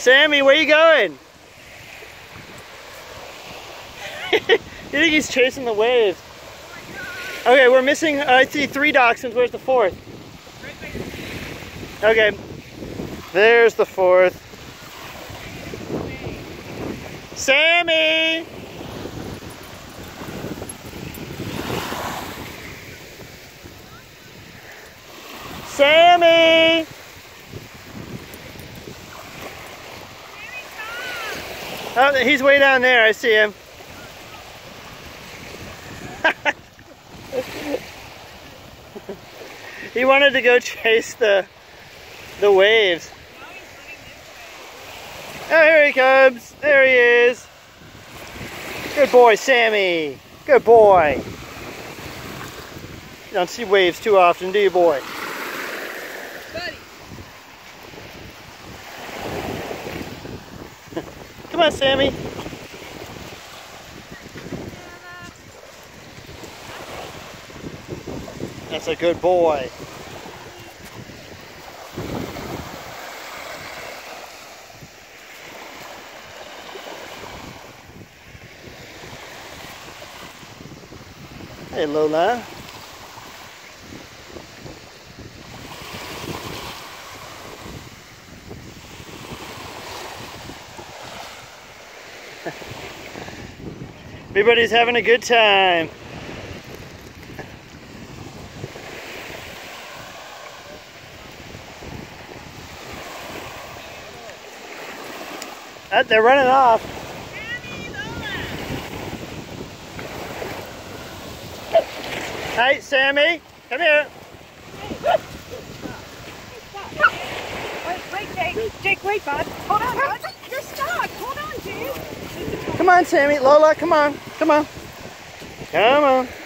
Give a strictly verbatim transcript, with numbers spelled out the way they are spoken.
Sammy, where you going? You think he's chasing the waves? Okay, we're missing, uh, I see three dachshunds. Where's the fourth? Okay, there's the fourth. Sammy! Sammy! Oh, he's way down there. I see him. He wanted to go chase the the waves. Oh, here he comes. There he is. Good boy, Sammy. Good boy. You don't see waves too often, do you, boy? Buddy. Come on, Sammy. That's a good boy. Hey, Lola. Everybody's having a good time. Uh, they're running off. Hey, Sammy, come here. Wait, wait, Jake. Jake, wait, bud. Hold on, bud. You're stuck. Hold on, dude. Come on, Sammy. Lola, come on. Come on. Come on.